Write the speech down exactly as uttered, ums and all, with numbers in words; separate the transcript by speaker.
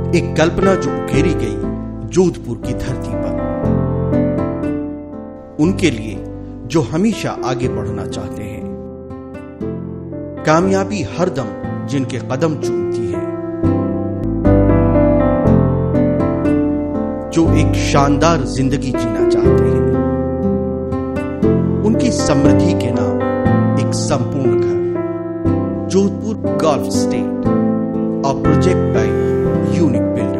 Speaker 1: एक कल्पना जो उकेरी गई जोधपुर की धरती पर, उनके लिए जो हमेशा आगे बढ़ना चाहते हैं। कामयाबी हरदम जिनके कदम चूमती है, जो एक शानदार जिंदगी जीना चाहते हैं। उनकी समृद्धि के नाम एक संपूर्ण घर, Jodhpur golf estate, a project by unique builder.